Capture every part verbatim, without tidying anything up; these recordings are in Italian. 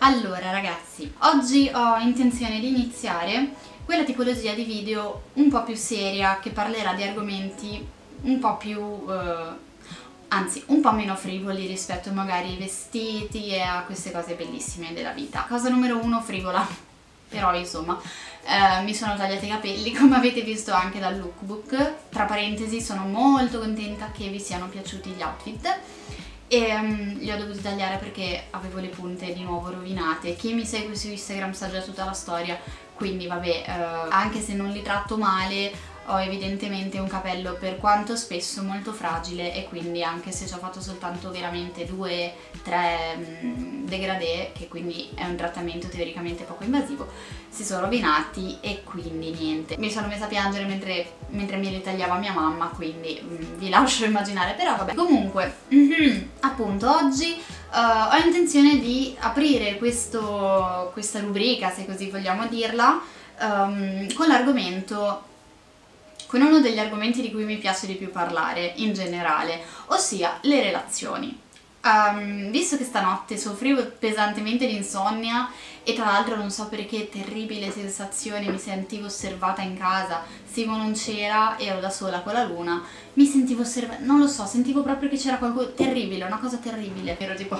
Allora ragazzi, oggi ho intenzione di iniziare quella tipologia di video un po' più seria che parlerà di argomenti un po' più, eh, anzi un po' meno frivoli rispetto magari ai vestiti e a queste cose bellissime della vita. Cosa numero uno, frivola, però insomma eh, mi sono tagliati i capelli come avete visto anche dal lookbook. Tra parentesi, sono molto contenta che vi siano piaciuti gli outfit e um, li ho dovuti tagliare perché avevo le punte di nuovo rovinate. Chi mi segue su Instagram sa già tutta la storia, quindi vabbè, uh, anche se non li tratto male ho evidentemente un capello per quanto spesso molto fragile, e quindi anche se ci ho fatto soltanto veramente due tre um, degradé, che quindi è un trattamento teoricamente poco invasivo, si sono rovinati e quindi niente. Mi sono messa a piangere mentre, mentre mi ritagliava mia mamma, quindi um, vi lascio immaginare, però vabbè. Comunque, mm-hmm, appunto oggi uh, ho intenzione di aprire questo, questa rubrica, se così vogliamo dirla, um, con l'argomento con uno degli argomenti di cui mi piace di più parlare in generale, ossia le relazioni. Um, visto che stanotte soffrivo pesantemente di insonnia e tra l'altro non so perché, terribile sensazione, mi sentivo osservata in casa, Simo non c'era, ero da sola con la luna, mi sentivo osservata, non lo so, sentivo proprio che c'era qualcosa terribile, una cosa terribile, ero tipo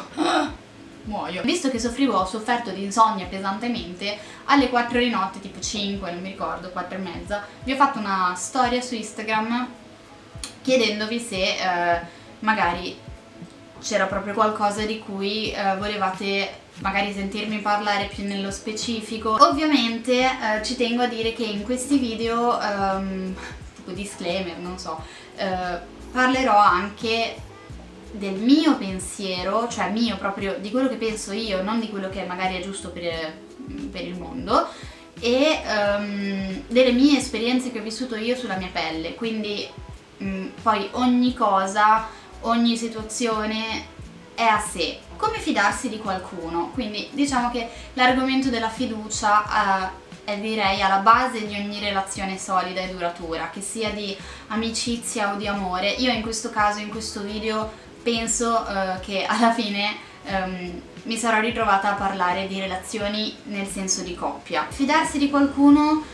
muoio. Visto che soffrivo, ho sofferto di insonnia pesantemente, alle quattro di notte, tipo cinque, non mi ricordo, quattro e mezza, vi ho fatto una storia su Instagram chiedendovi se eh, magari c'era proprio qualcosa di cui eh, volevate magari sentirmi parlare più nello specifico. Ovviamente eh, ci tengo a dire che in questi video, um, tipo disclaimer, non so, eh, parlerò anche del mio pensiero, cioè mio proprio, di quello che penso io, non di quello che magari è giusto per, per il mondo, e um, delle mie esperienze che ho vissuto io sulla mia pelle, quindi um, poi ogni cosa, ogni situazione è a sé. Come fidarsi di qualcuno? Quindi diciamo che l'argomento della fiducia uh, è, direi, alla base di ogni relazione solida e duratura, che sia di amicizia o di amore. Io in questo caso, in questo video, penso uh, che alla fine um, mi sarò ritrovata a parlare di relazioni nel senso di coppia. Fidarsi di qualcuno,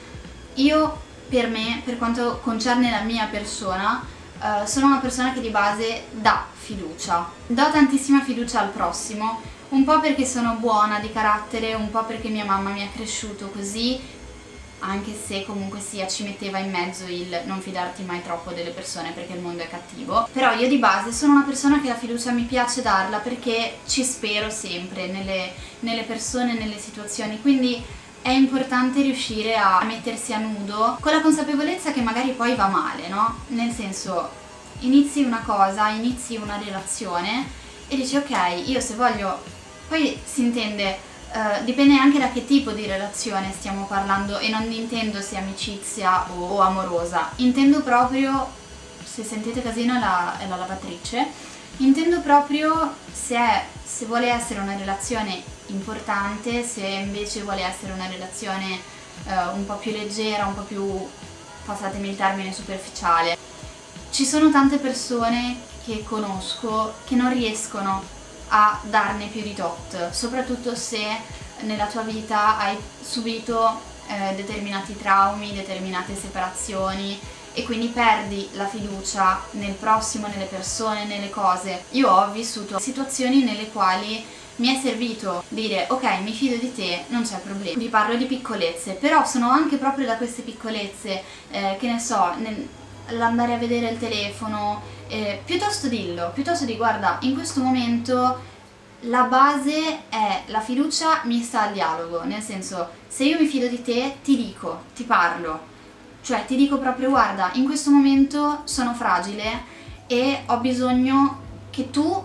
io, per me, per quanto concerne la mia persona, uh, sono una persona che di base dà fiducia. Do tantissima fiducia al prossimo, un po' perché sono buona di carattere, un po' perché mia mamma mi ha cresciuto così, anche se comunque sia ci metteva in mezzo il non fidarti mai troppo delle persone perché il mondo è cattivo. Però io di base sono una persona che la fiducia mi piace darla perché ci spero sempre nelle, nelle persone, nelle situazioni, quindi è importante riuscire a mettersi a nudo con la consapevolezza che magari poi va male, no? Nel senso, inizi una cosa, inizi una relazione e dici ok, io se voglio, poi si intende, Uh, dipende anche da che tipo di relazione stiamo parlando, e non intendo se amicizia o, o amorosa, intendo proprio, se sentite casino è la, è la lavatrice, intendo proprio se, è, se vuole essere una relazione importante, se invece vuole essere una relazione uh, un po' più leggera, un po' più, passatemi il termine, superficiale. Ci sono tante persone che conosco che non riescono a darne più di tot, soprattutto se nella tua vita hai subito eh, determinati traumi, determinate separazioni, e quindi perdi la fiducia nel prossimo, nelle persone, nelle cose. Io ho vissuto situazioni nelle quali mi è servito dire ok, mi fido di te, non c'è problema. Vi parlo di piccolezze, però sono anche proprio da queste piccolezze, eh, che ne so, nel, l'andare a vedere il telefono, eh, piuttosto dillo, piuttosto di guarda, in questo momento la base è la fiducia mista al dialogo, nel senso, se io mi fido di te ti dico, ti parlo, cioè ti dico proprio guarda, in questo momento sono fragile e ho bisogno che tu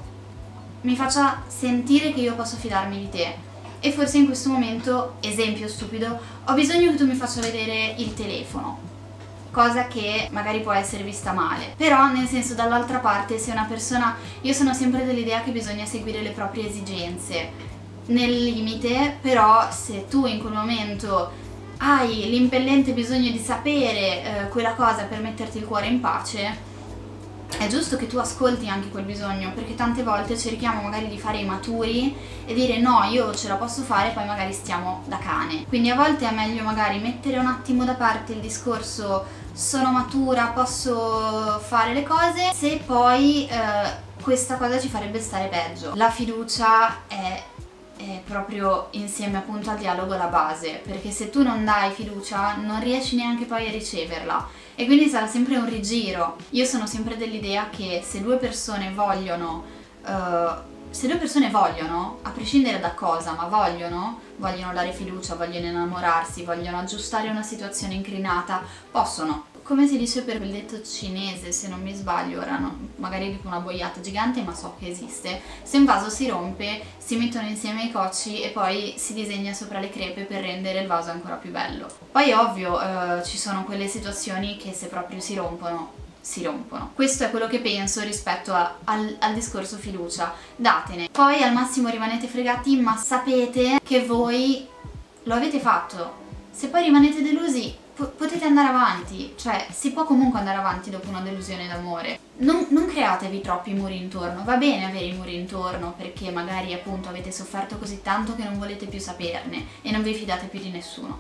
mi faccia sentire che io posso fidarmi di te, e forse in questo momento, esempio stupido, ho bisogno che tu mi faccia vedere il telefono, cosa che magari può essere vista male, però nel senso, dall'altra parte, se una persona, io sono sempre dell'idea che bisogna seguire le proprie esigenze nel limite, però se tu in quel momento hai l'impellente bisogno di sapere eh, quella cosa per metterti il cuore in pace, è giusto che tu ascolti anche quel bisogno, perché tante volte cerchiamo magari di fare i maturi e dire no, io ce la posso fare, poi magari stiamo da cane. Quindi a volte è meglio magari mettere un attimo da parte il discorso sono matura, posso fare le cose, se poi eh, questa cosa ci farebbe stare peggio. La fiducia è, è proprio insieme appunto al dialogo la base, perché se tu non dai fiducia non riesci neanche poi a riceverla. E quindi sarà sempre un rigiro. Io sono sempre dell'idea che se due persone vogliono, uh, se due persone vogliono, a prescindere da cosa, ma vogliono, vogliono dare fiducia, vogliono innamorarsi, vogliono aggiustare una situazione incrinata, possono. Come si dice per quel detto cinese, se non mi sbaglio, ora no, magari dico una boiata gigante, ma so che esiste: se un vaso si rompe, si mettono insieme i cocci e poi si disegna sopra le crepe per rendere il vaso ancora più bello. Poi ovvio eh, ci sono quelle situazioni che se proprio si rompono, si rompono. Questo è quello che penso rispetto a, al, al discorso fiducia. Datene. Poi al massimo rimanete fregati, ma sapete che voi lo avete fatto. Se poi rimanete delusi, potete andare avanti, cioè si può comunque andare avanti dopo una delusione d'amore. Non, non createvi troppi muri intorno. Va bene avere i muri intorno perché magari appunto avete sofferto così tanto che non volete più saperne e non vi fidate più di nessuno,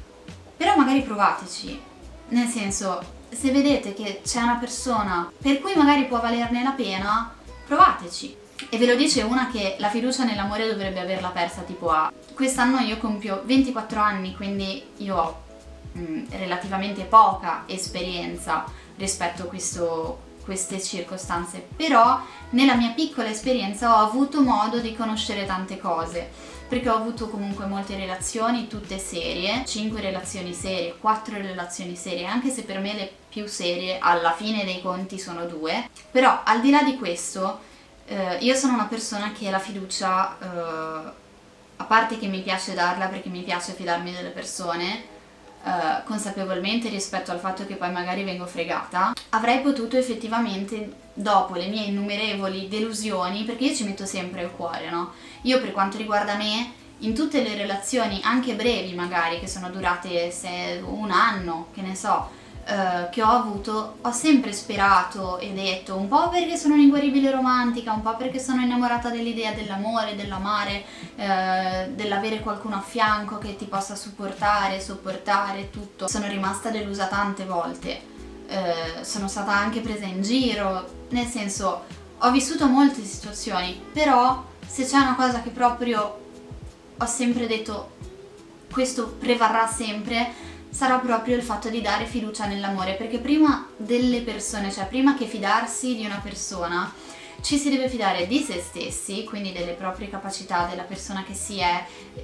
però magari provateci, nel senso, se vedete che c'è una persona per cui magari può valerne la pena, provateci. E ve lo dice una che la fiducia nell'amore dovrebbe averla persa tipo a... Quest'anno io compio ventiquattro anni, quindi io ho mh, relativamente poca esperienza rispetto a questo, queste circostanze, però nella mia piccola esperienza ho avuto modo di conoscere tante cose, perché ho avuto comunque molte relazioni, tutte serie, cinque relazioni serie, quattro relazioni serie, anche se per me le più serie alla fine dei conti sono due. Però al di là di questo eh, io sono una persona che la fiducia, eh, a parte che mi piace darla perché mi piace fidarmi delle persone, eh, consapevolmente rispetto al fatto che poi magari vengo fregata, avrei potuto effettivamente, dopo le mie innumerevoli delusioni, perché io ci metto sempre il cuore, no? Io per quanto riguarda me, in tutte le relazioni, anche brevi magari, che sono durate se, un anno, che ne so, eh, che ho avuto, ho sempre sperato e detto, un po' perché sono un'inguaribile romantica, un po' perché sono innamorata dell'idea dell'amore, dell'amare, eh, dell'avere qualcuno a fianco che ti possa supportare, sopportare, tutto. Sono rimasta delusa tante volte, eh, sono stata anche presa in giro, nel senso, ho vissuto molte situazioni, però se c'è una cosa che proprio ho sempre detto questo prevarrà sempre, sarà proprio il fatto di dare fiducia nell'amore, perché prima delle persone, cioè prima che fidarsi di una persona, ci si deve fidare di se stessi, quindi delle proprie capacità, della persona che si è,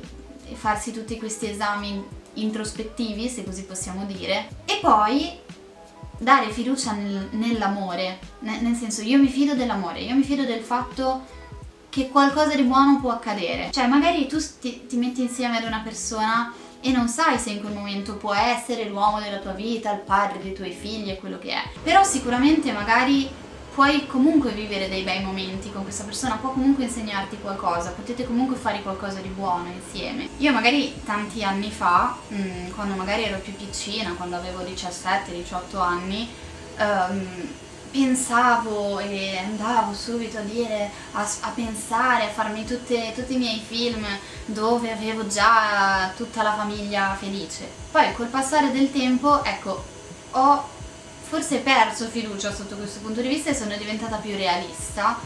e farsi tutti questi esami introspettivi, se così possiamo dire, e poi dare fiducia nel, nell'amore, nel, nel senso, io mi fido dell'amore, io mi fido del fatto che qualcosa di buono può accadere. Cioè magari tu ti, ti metti insieme ad una persona e non sai se in quel momento può essere l'uomo della tua vita, il padre dei tuoi figli e quello che è, però sicuramente magari puoi comunque vivere dei bei momenti con questa persona, può comunque insegnarti qualcosa, potete comunque fare qualcosa di buono insieme. Io magari tanti anni fa, mh, quando magari ero più piccina, quando avevo diciassette diciotto anni, um, pensavo e andavo subito a dire, a, a pensare, a farmi tutte, tutti i miei film dove avevo già tutta la famiglia felice. Poi col passare del tempo, ecco, ho forse perso fiducia sotto questo punto di vista e sono diventata più realista,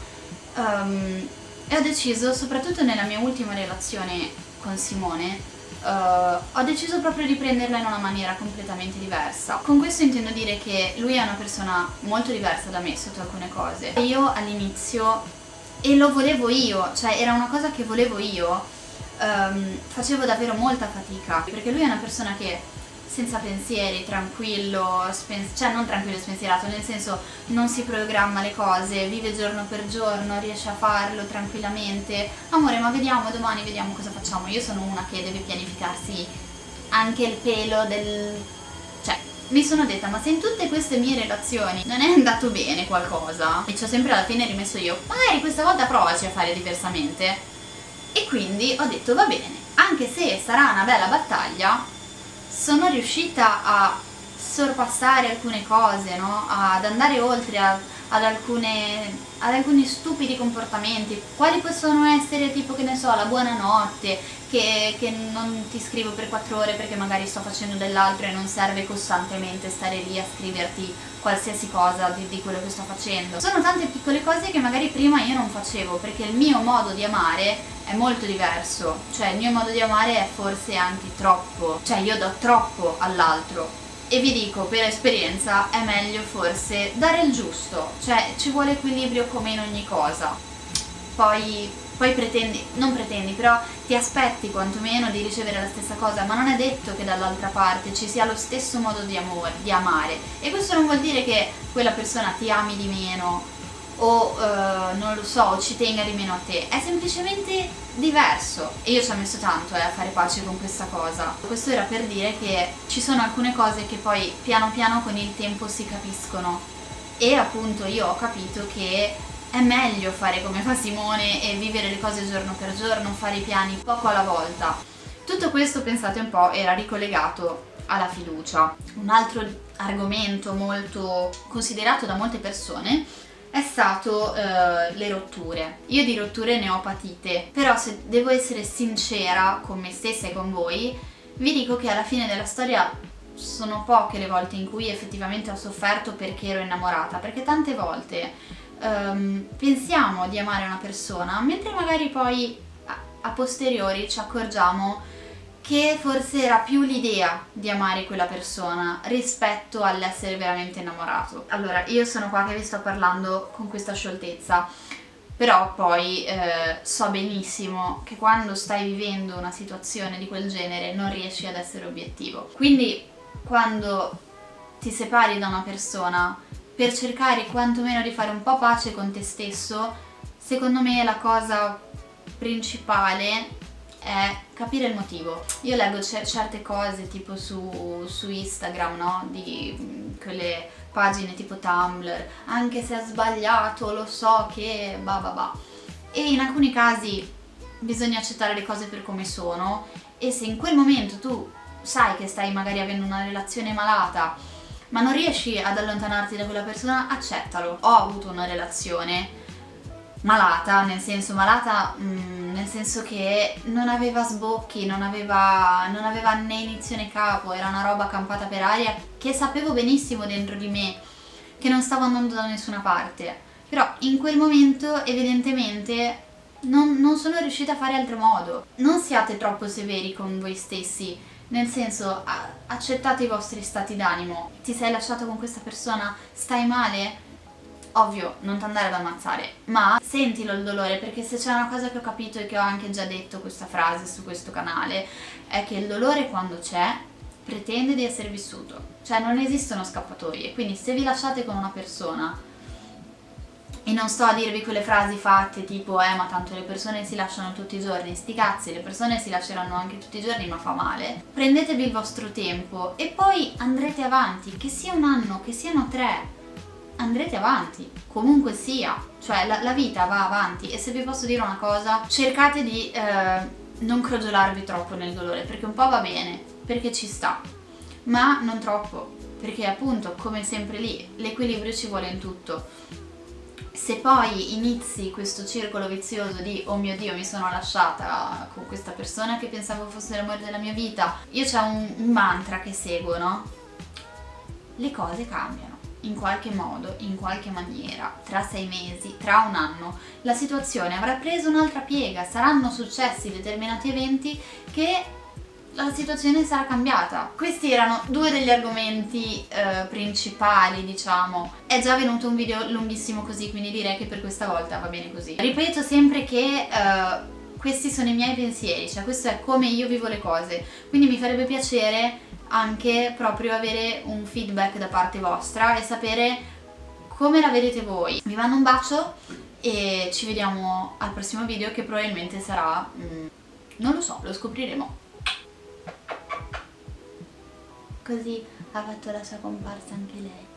um, e ho deciso, soprattutto nella mia ultima relazione con Simone, Uh, ho deciso proprio di prenderla in una maniera completamente diversa. Con questo intendo dire che lui è una persona molto diversa da me sotto alcune cose. E io all'inizio, e lo volevo io, cioè era una cosa che volevo io, um, facevo davvero molta fatica, perché lui è una persona che senza pensieri, tranquillo, cioè non tranquillo e spensierato, nel senso non si programma le cose, vive giorno per giorno, riesce a farlo tranquillamente. Amore, ma vediamo domani, vediamo cosa facciamo. Io sono una che deve pianificarsi anche il pelo del... cioè, mi sono detta, ma se in tutte queste mie relazioni non è andato bene qualcosa, e ci ho sempre alla fine rimesso io, magari questa volta provaci a fare diversamente. E quindi ho detto, va bene, anche se sarà una bella battaglia, sono riuscita a sorpassare alcune cose, no? Ad andare oltre, a, ad, alcune, ad alcuni stupidi comportamenti, quali possono essere tipo, che ne so, la buonanotte, che, che non ti scrivo per quattro ore perché magari sto facendo dell'altro e non serve costantemente stare lì a scriverti qualsiasi cosa di, di quello che sto facendo. Sono tante piccole cose che magari prima io non facevo, perché il mio modo di amare è molto diverso, cioè il mio modo di amare è forse anche troppo, cioè io do troppo all'altro. E vi dico, per esperienza, è meglio forse dare il giusto, cioè ci vuole equilibrio come in ogni cosa. Poi, poi pretendi, non pretendi, però ti aspetti quantomeno di ricevere la stessa cosa, ma non è detto che dall'altra parte ci sia lo stesso modo di amore, di amare. E questo non vuol dire che quella persona ti ami di meno o uh, non lo so, ci tenga di meno a te, è semplicemente diverso. E io ci ho messo tanto eh, a fare pace con questa cosa. Questo era per dire che ci sono alcune cose che poi piano piano con il tempo si capiscono, e appunto io ho capito che è meglio fare come fa Simone e vivere le cose giorno per giorno, fare i piani poco alla volta. Tutto questo, pensate un po', era ricollegato alla fiducia. Un altro argomento molto considerato da molte persone è stato uh, le rotture. Io di rotture ne ho patite, però se devo essere sincera con me stessa e con voi, vi dico che alla fine della storia sono poche le volte in cui effettivamente ho sofferto perché ero innamorata, perché tante volte um, pensiamo di amare una persona, mentre magari poi a, a posteriori ci accorgiamo che forse era più l'idea di amare quella persona rispetto all'essere veramente innamorato. Allora, io sono qua che vi sto parlando con questa scioltezza, però poi eh, so benissimo che quando stai vivendo una situazione di quel genere non riesci ad essere obiettivo. Quindi quando ti separi da una persona, per cercare quantomeno di fare un po' pace con te stesso, secondo me la cosa principale è capire il motivo. Io leggo certe cose tipo su, su Instagram, no? Di quelle pagine tipo Tumblr, anche se ha sbagliato, lo so che bah bah bah. E in alcuni casi bisogna accettare le cose per come sono, e se in quel momento tu sai che stai magari avendo una relazione malata ma non riesci ad allontanarti da quella persona, accettalo. Ho avuto una relazione malata, nel senso malata mh, nel senso che non aveva sbocchi, non aveva, non aveva né inizio né capo, era una roba campata per aria che sapevo benissimo dentro di me che non stavo andando da nessuna parte, però in quel momento evidentemente non, non sono riuscita a fare altro modo. Non siate troppo severi con voi stessi, nel senso accettate i vostri stati d'animo. Ti sei lasciato con questa persona, stai male? Ovvio, non ti andare ad ammazzare, ma sentilo il dolore, perché se c'è una cosa che ho capito e che ho anche già detto questa frase su questo canale, è che il dolore quando c'è pretende di essere vissuto, cioè non esistono scappatoie. Quindi se vi lasciate con una persona, e non sto a dirvi quelle frasi fatte tipo eh ma tanto le persone si lasciano tutti i giorni, sti cazzi, le persone si lasceranno anche tutti i giorni ma fa male, prendetevi il vostro tempo e poi andrete avanti, che sia un anno, che siano tre, andrete avanti, comunque sia, cioè la, la vita va avanti. E se vi posso dire una cosa, cercate di eh, non crogiolarvi troppo nel dolore, perché un po' va bene, perché ci sta, ma non troppo, perché appunto, come sempre lì, l'equilibrio ci vuole in tutto. Se poi inizi questo circolo vizioso di oh mio Dio, mi sono lasciata con questa persona che pensavo fosse l'amore della mia vita, io c'ho un, un mantra che seguo, no? Le cose cambiano. In qualche modo, in qualche maniera, tra sei mesi, tra un anno, la situazione avrà preso un'altra piega, saranno successi determinati eventi che la situazione sarà cambiata. Questi erano due degli argomenti eh, principali, diciamo. È già venuto un video lunghissimo così, quindi direi che per questa volta va bene così. Ripeto sempre che eh, questi sono i miei pensieri, cioè questo è come io vivo le cose, quindi mi farebbe piacere anche proprio avere un feedback da parte vostra e sapere come la vedete voi. Vi mando un bacio e ci vediamo al prossimo video, che probabilmente sarà mm, non lo so, lo scopriremo. Così ha fatto la sua comparsa anche lei.